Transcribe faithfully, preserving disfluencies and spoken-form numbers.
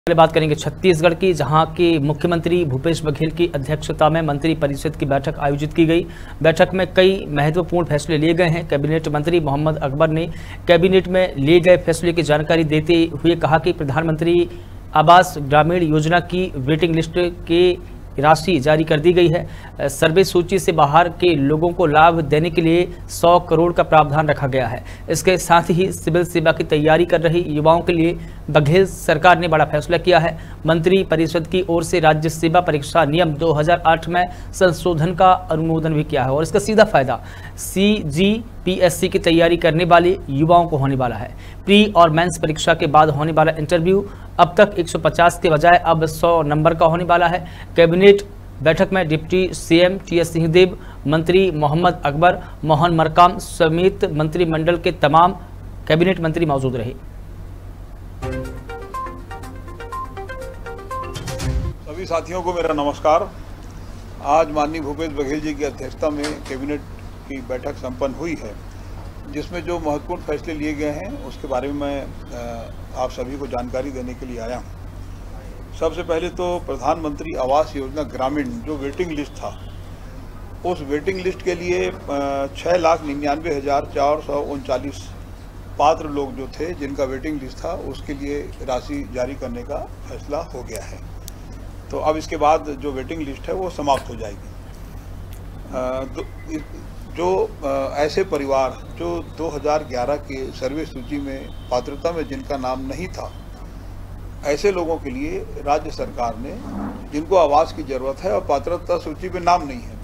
पहले बात करेंगे छत्तीसगढ़ की, जहां के मुख्यमंत्री भूपेश बघेल की अध्यक्षता में मंत्री परिषद की बैठक आयोजित की गई। बैठक में कई महत्वपूर्ण फैसले लिए गए हैं। कैबिनेट मंत्री मोहम्मद अकबर ने कैबिनेट में लिए गए फैसले की जानकारी देते हुए कहा कि प्रधानमंत्री आवास ग्रामीण योजना की वेटिंग लिस्ट के राशि जारी कर दी गई है। सर्वे सूची से बाहर के लोगों को लाभ देने के लिए सौ करोड़ का प्रावधान रखा गया है। इसके साथ ही सिविल सेवा की तैयारी कर रही युवाओं के लिए बघेल सरकार ने बड़ा फैसला किया है। मंत्री परिषद की ओर से राज्य सेवा परीक्षा नियम दो हज़ार आठ में संशोधन का अनुमोदन भी किया है और इसका सीधा फायदा सी जी पी एस सी की तैयारी करने वाले युवाओं को होने वाला है। प्री और मेंस परीक्षा के बाद होने वाला इंटरव्यू अब तक एक सौ पचास के बजाय अब सौ नंबर का होने वाला है। कैबिनेट बैठक में deputy CM T S Singhdeo, मंत्री मोहम्मद अकबर, मोहन मरकाम समेत मंत्रिमंडल के तमाम कैबिनेट मंत्री मौजूद रहे। सभी साथियों को मेरा नमस्कार। आज माननीय भूपेश बघेल जी की अध्यक्षता में कैबिनेट की बैठक संपन्न हुई है, जिसमें जो महत्वपूर्ण फैसले लिए गए हैं उसके बारे में मैं आप सभी को जानकारी देने के लिए आया हूं। सबसे पहले तो प्रधानमंत्री आवास योजना ग्रामीण जो वेटिंग लिस्ट था, उस वेटिंग लिस्ट के लिए छः लाख निन्यानवे हज़ार चार सौ उनचालीस पात्र लोग जो थे जिनका वेटिंग लिस्ट था, उसके लिए राशि जारी करने का फैसला हो गया है। तो अब इसके बाद जो वेटिंग लिस्ट है वो समाप्त हो जाएगी। जो ऐसे परिवार जो दो हज़ार ग्यारह के सर्वे सूची में पात्रता में जिनका नाम नहीं था, ऐसे लोगों के लिए राज्य सरकार ने, जिनको आवास की ज़रूरत है और पात्रता सूची में नाम नहीं है,